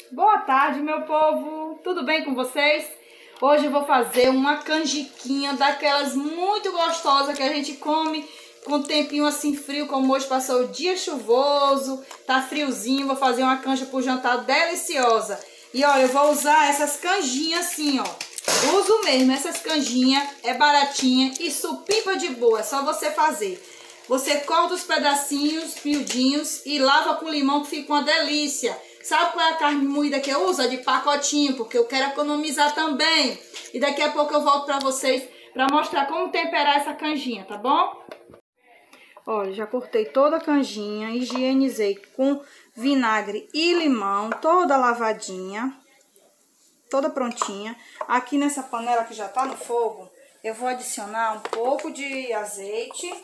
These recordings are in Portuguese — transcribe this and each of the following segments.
Boa tarde, meu povo! Tudo bem com vocês? Hoje eu vou fazer uma canjiquinha daquelas muito gostosas que a gente come com um tempinho assim frio, como hoje passou o dia chuvoso, tá friozinho. Vou fazer uma canja pro jantar deliciosa. E olha, eu vou usar essas canjinhas assim, ó. Uso mesmo essas canjinhas, é baratinha e supimpa de boa, é só você fazer. Você corta os pedacinhos miudinhos e lava com limão que fica uma delícia. Sabe qual é a carne moída que eu uso? A de pacotinho, porque eu quero economizar também. E daqui a pouco eu volto pra vocês pra mostrar como temperar essa canjinha, tá bom? Olha, já cortei toda a canjinha, higienizei com vinagre e limão, toda lavadinha, toda prontinha. Aqui nessa panela que já tá no fogo, eu vou adicionar um pouco de azeite.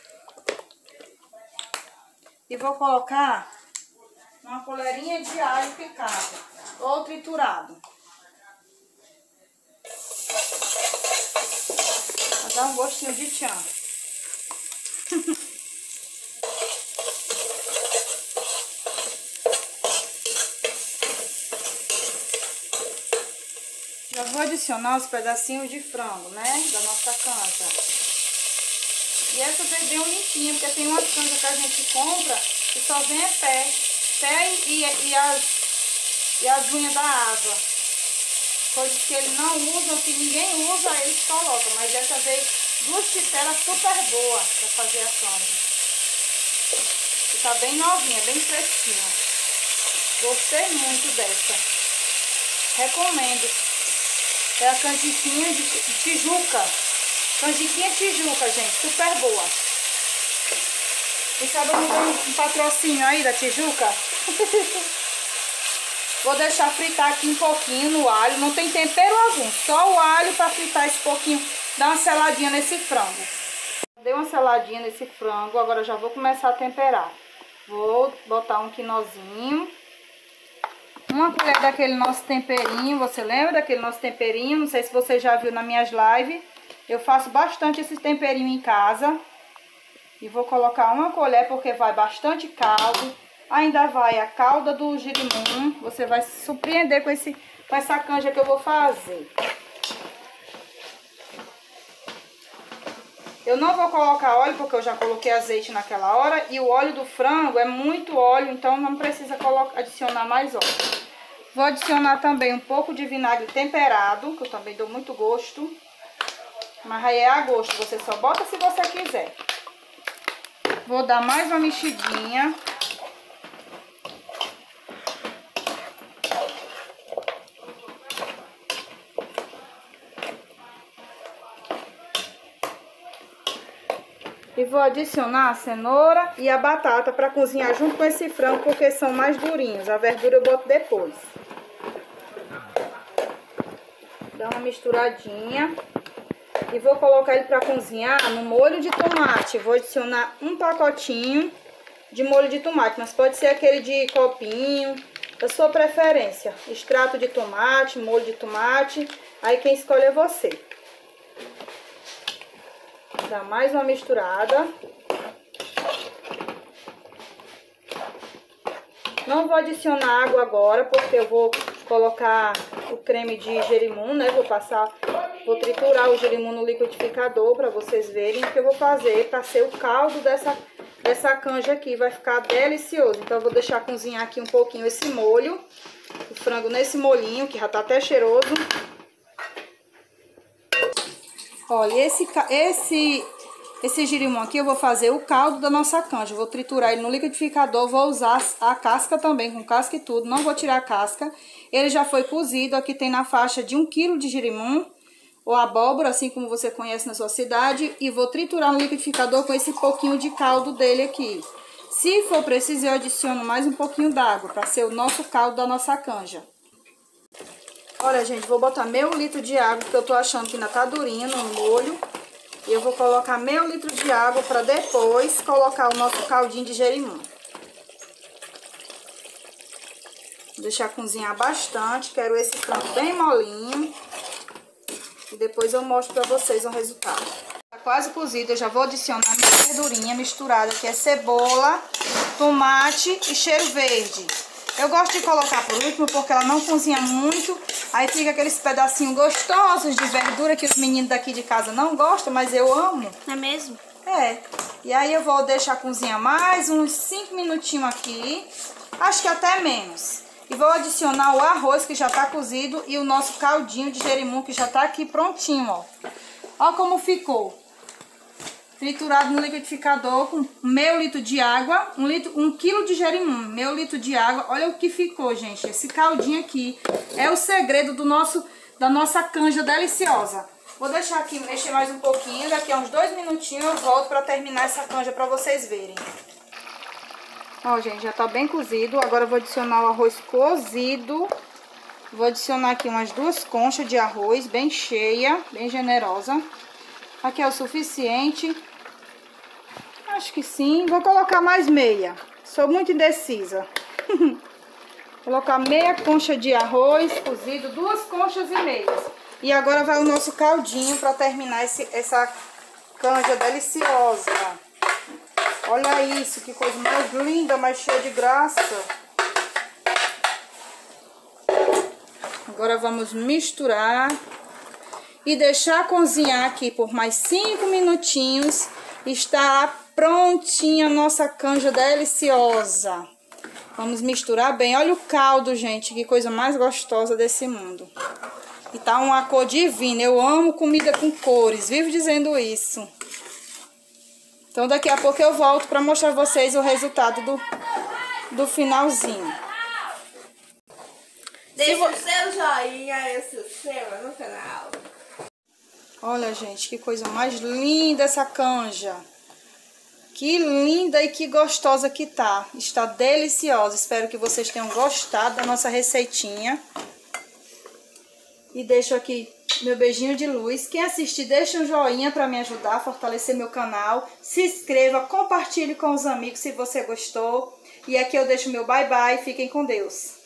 E vou colocar uma colherinha de alho picado ou triturado. Pra dar um gostinho de tchan. Já vou adicionar os pedacinhos de frango, né? Da nossa canja. E essa veio bem limpinha, porque tem umas canjas que a gente compra que só vem pé e as unhas da asa. Coisas que eles não usam, que ninguém usa, eles colocam. Mas essa veio duas tigelas super boas para fazer a canja. E tá bem novinha, bem fresquinha. Gostei muito dessa. Recomendo. É a canjiquinha de Tijuca. Canjiquinha Tijuca, gente, super boa. E sabe um patrocínio aí da Tijuca? Vou deixar fritar aqui um pouquinho no alho. Não tem tempero algum, só o alho para fritar esse pouquinho. Dar uma seladinha nesse frango. Dei uma seladinha nesse frango, agora já vou começar a temperar. Vou botar um quinozinho. Uma colher daquele nosso temperinho. Você lembra daquele nosso temperinho? Não sei se você já viu nas minhas lives. Eu faço bastante esse temperinho em casa. E vou colocar uma colher porque vai bastante caldo. Ainda vai a calda do girimum. Você vai se surpreender com essa canja que eu vou fazer. Eu não vou colocar óleo porque eu já coloquei azeite naquela hora. E o óleo do frango é muito óleo, então não precisa adicionar mais óleo. Vou adicionar também um pouco de vinagre temperado, que eu também dou muito gosto. Mas aí é a gosto, você só bota se você quiser. Vou dar mais uma mexidinha. E vou adicionar a cenoura e a batata para cozinhar junto com esse frango, porque são mais durinhos. A verdura eu boto depois. Dá uma misturadinha. E vou colocar ele para cozinhar no molho de tomate. Vou adicionar um pacotinho de molho de tomate, mas pode ser aquele de copinho, da sua preferência. Extrato de tomate, molho de tomate, aí quem escolhe é você. Dá mais uma misturada. Não vou adicionar água agora, porque eu vou colocar o creme de gerimum, né? Vou triturar o gerimum no liquidificador para vocês verem o que eu vou fazer para ser o caldo dessa canja aqui. Vai ficar delicioso. Então eu vou deixar cozinhar aqui um pouquinho esse molho, o frango nesse molhinho, que já tá até cheiroso. Olha, esse girimum aqui eu vou fazer o caldo da nossa canja. Eu vou triturar ele no liquidificador, vou usar a casca também, com casca e tudo. Não vou tirar a casca. Ele já foi cozido, aqui tem na faixa de 1 kg de girimum, ou abóbora, assim como você conhece na sua cidade. E vou triturar no liquidificador com esse pouquinho de caldo dele aqui. Se for preciso, eu adiciono mais um pouquinho d'água, para ser o nosso caldo da nossa canja. Olha, gente, vou botar meio litro de água, porque eu tô achando que ainda tá durinho no molho. E eu vou colocar meio litro de água para depois colocar o nosso caldinho de gerimum. Vou deixar cozinhar bastante, quero esse frango bem molinho. E depois eu mostro para vocês o resultado. Tá quase cozido, eu já vou adicionar minha verdurinha misturada, que é cebola, tomate e cheiro verde. Eu gosto de colocar por último porque ela não cozinha muito. Aí fica aqueles pedacinhos gostosos de verdura que os meninos daqui de casa não gostam, mas eu amo. Não é mesmo? É. E aí eu vou deixar cozinhar mais uns 5 minutinhos aqui. Acho que até menos. E vou adicionar o arroz que já tá cozido e o nosso caldinho de jerimum que já tá aqui prontinho, ó. Ó como ficou. Triturado no liquidificador com meio litro de água, 1 quilo de jerimum, meio litro de água. Olha o que ficou, gente. Esse caldinho aqui é o segredo da nossa canja deliciosa. Vou deixar aqui mexer mais um pouquinho, daqui a uns 2 minutinhos eu volto para terminar essa canja para vocês verem. Ó, gente, já tá bem cozido. Agora eu vou adicionar o arroz cozido. Vou adicionar aqui umas 2 conchas de arroz, bem cheia, bem generosa. Aqui é o suficiente. Acho que sim. Vou colocar mais meia. Sou muito indecisa. Colocar meia concha de arroz cozido, 2 conchas e meias. E agora vai o nosso caldinho para terminar essa canja deliciosa. Olha isso, que coisa mais linda, mais cheia de graça. Agora vamos misturar e deixar cozinhar aqui por mais 5 minutinhos. Está prontinha a nossa canja deliciosa. Vamos misturar bem. Olha o caldo, gente, que coisa mais gostosa desse mundo. E tá uma cor divina. Eu amo comida com cores, vivo dizendo isso. Então daqui a pouco eu volto para mostrar a vocês o resultado do finalzinho. Deixa o seu joinha e se inscreva no canal. Olha, gente, que coisa mais linda essa canja. Que linda e que gostosa que tá. Está deliciosa. Espero que vocês tenham gostado da nossa receitinha. E deixo aqui meu beijinho de luz. Quem assistir, deixa um joinha para me ajudar a fortalecer meu canal. Se inscreva, compartilhe com os amigos se você gostou. E aqui eu deixo meu bye bye. Fiquem com Deus.